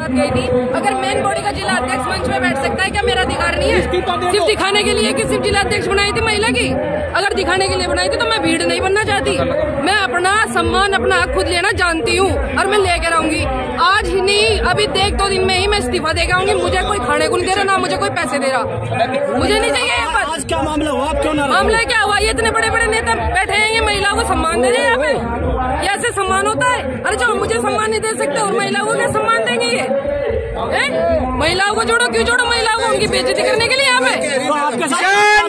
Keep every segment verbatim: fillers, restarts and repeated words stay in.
गई थी। अगर मेन बॉडी का जिला अध्यक्ष मंच में बैठ सकता है, क्या मेरा अधिकार नहीं है? सिर्फ दिखाने के लिए कि सिर्फ जिला अध्यक्ष बनाई थी महिला की, अगर दिखाने के लिए बनाई थी तो मैं भीड़ नहीं बनना चाहती। मैं अपना सम्मान, अपना हक खुद लेना जानती हूँ और मैं लेकर आऊंगी। आज ही नहीं, अभी देख दो दिन में ही मैं इस्तीफा देकर आऊंगी। मुझे कोई खाने को नहीं दे रहा, ना मुझे कोई पैसे दे रहा। मुझे नहीं चाहिए ये पद। आज क्या मामला हुआ? क्यों ना मामला क्या हुआ? ये इतने बड़े बड़े नेता बैठे हैं, ये महिलाओं को सम्मान दे रहे हैं यहाँ पे। ये ऐसे सम्मान होता है? अरे जो मुझे सम्मान नहीं दे सकते और महिलाओं को क्या सम्मान देंगे? ये है? महिलाओं को जोड़ो, क्यों जोड़ो महिलाओं को? उनकी बेइज्जती करने के लिए यहाँ पे। तो आपके साथ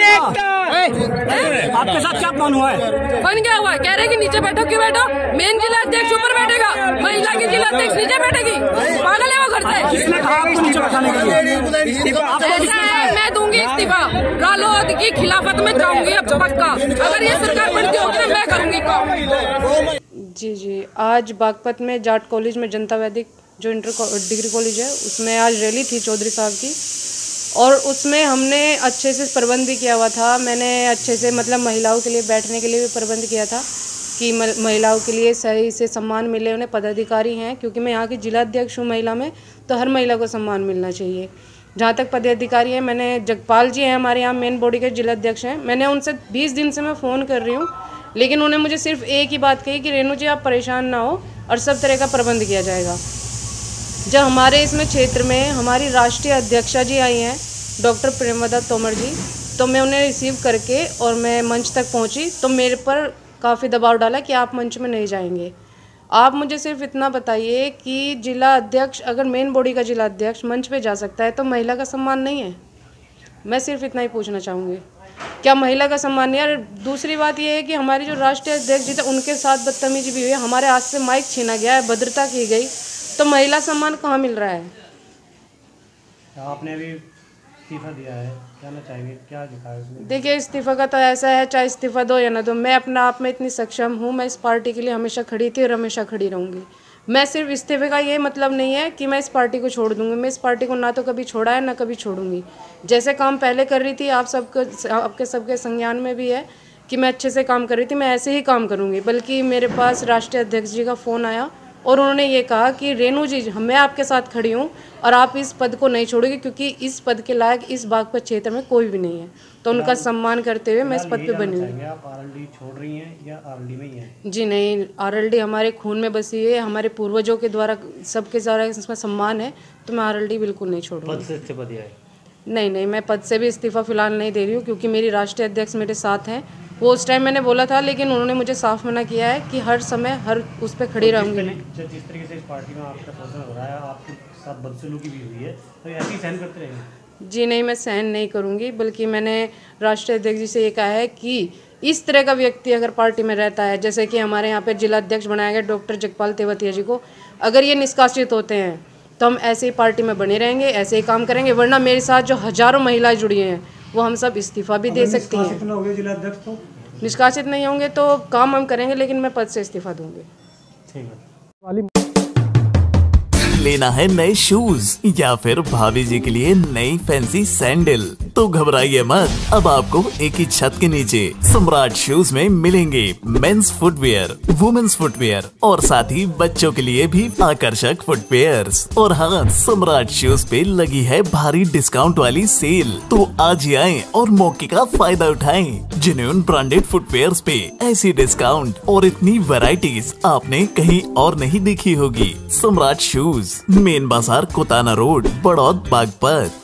आपके साथ क्या फन हुआ है? फन क्या हुआ? कह रहे कि नीचे बैठो। क्यों बैठो? मेन जिला अध्यक्ष ऊपर बैठेगा, महिला की जिला अध्यक्ष नीचे बैठेगी। पागल है वो घर से? किसने कहा आपको नीचे बैठाने के लिए? मैं दूंगी इस्तीफा, रालोद की खिलाफत में जाऊंगी अब पक्का। अगर ये सरकार बनती होगी तो मैं करूंगी काम। जी जी आज बागपत में जाट कॉलेज में जनता वैदिक जो इंटर डिग्री कॉलेज है, उसमें आज रैली थी चौधरी साहब की, और उसमें हमने अच्छे से प्रबंध भी किया हुआ था। मैंने अच्छे से मतलब महिलाओं के लिए बैठने के लिए भी प्रबंध किया था कि महिलाओं के लिए सही से सम्मान मिले। उन्हें पदाधिकारी हैं, क्योंकि मैं यहाँ की जिला अध्यक्ष हूँ महिला में, तो हर महिला को सम्मान मिलना चाहिए। जहाँ तक पदाधिकारी हैं, मैंने जगपाल जी हैं हमारे यहाँ मेन बॉडी के जिला अध्यक्ष हैं, मैंने उनसे बीस दिन से मैं फ़ोन कर रही हूँ, लेकिन उन्होंने मुझे सिर्फ एक ही बात कही कि रेणु जी आप परेशान ना हो और सब तरह का प्रबंध किया जाएगा। जब हमारे इसमें क्षेत्र में हमारी राष्ट्रीय अध्यक्षा जी आई हैं डॉक्टर प्रेमवदा तोमर जी, तो मैं उन्हें रिसीव करके और मैं मंच तक पहुंची, तो मेरे पर काफ़ी दबाव डाला कि आप मंच में नहीं जाएंगे। आप मुझे सिर्फ इतना बताइए कि जिला अध्यक्ष, अगर मेन बॉडी का जिला अध्यक्ष मंच पे जा सकता है तो महिला का सम्मान नहीं है? मैं सिर्फ इतना ही पूछना चाहूँगी, क्या महिला का सम्मान नहीं है? दूसरी बात यह है कि हमारी जो राष्ट्रीय अध्यक्ष जी थे उनके साथ बदतमीजी भी हुई, हमारे हाथ से माइक छीना गया है, भद्रता की गई, तो महिला सम्मान कहाँ मिल रहा है? आपने अभी इस्तीफा दिया है, कहना चाहेंगे क्या लिखा है उसमें? देखिए इस्तीफा का तो ऐसा है, चाहे इस्तीफा दो या ना दो, मैं अपना आप में इतनी सक्षम हूँ। मैं इस पार्टी के लिए हमेशा खड़ी थी और हमेशा खड़ी रहूँगी। मैं सिर्फ इस्तीफे का ये मतलब नहीं है कि मैं इस पार्टी को छोड़ दूँगी। मैं इस पार्टी को ना तो कभी छोड़ा है ना कभी छोड़ूंगी। जैसे काम पहले कर रही थी, आप सबके आपके सबके संज्ञान में भी है कि मैं अच्छे से काम कर रही थी, मैं ऐसे ही काम करूँगी। बल्कि मेरे पास राष्ट्रीय अध्यक्ष जी का फ़ोन आया और उन्होंने ये कहा कि रेणु जी मैं आपके साथ खड़ी हूँ और आप इस पद को नहीं छोड़ोगे, क्योंकि इस पद के लायक इस बागपत क्षेत्र में कोई भी नहीं है। तो उनका सम्मान करते हुए मैं इस पद पे बनी हूँ। आप आरएलडी छोड़ रही हैं या आरएलडी में ही हैं? जी नहीं, आरएलडी हमारे खून में बसी है, हमारे पूर्वजों के द्वारा सबके द्वारा इसमें सम्मान है, तो मैं आरएलडी बिल्कुल नहीं छोड़ूंगी। पद से इस्तीफा दिया है? नहीं नहीं, मैं पद से भी इस्तीफा फिलहाल नहीं दे रही हूँ, क्योंकि मेरी राष्ट्रीय अध्यक्ष मेरे साथ हैं। वो उस टाइम मैंने बोला था, लेकिन उन्होंने मुझे साफ मना किया है कि हर समय हर उस पर खड़ी रहूँगी मैं। जिस तरीके से इस पार्टी में आपका पोषण हो रहा है, आपके साथ बदसलूकी भी हुई है, तो ऐसे ही सहन करते रहेंगे? जी नहीं, मैं सहन नहीं करूँगी। बल्कि मैंने राष्ट्रीय अध्यक्ष जी से ये कहा है कि इस तरह का व्यक्ति अगर पार्टी में रहता है, जैसे कि हमारे यहाँ पर जिला अध्यक्ष बनाया गया डॉक्टर जगपाल तेवतिया जी को, अगर ये निष्कासित होते हैं तो हम ऐसे ही पार्टी में बने रहेंगे, ऐसे ही काम करेंगे। वरना मेरे साथ जो हजारों महिलाएं जुड़ी हैं वो हम सब इस्तीफा भी दे सकती हैं। तो निष्कासित नहीं होंगे तो काम हम करेंगे, लेकिन मैं पद से इस्तीफा दूंगी। ठीक है। लेना है नए शूज या फिर भाभी जी के लिए नई फैंसी सैंडल, तो घबराइए मत। अब आपको एक ही छत के नीचे सम्राट शूज में मिलेंगे मेंस फुटवेयर, वुमेन्स फुटवेयर और साथ ही बच्चों के लिए भी आकर्षक फुटवेयर्स। और हाँ, सम्राट शूज पे लगी है भारी डिस्काउंट वाली सेल, तो आज ही आएं और मौके का फायदा उठाएं। जेन्युइन ब्रांडेड फुटवेयर्स पे ऐसी डिस्काउंट और इतनी वैरायटीज आपने कहीं और नहीं देखी होगी। सम्राट शूज, मेन बाजार, कोताना रोड, बड़ौद, बागपत।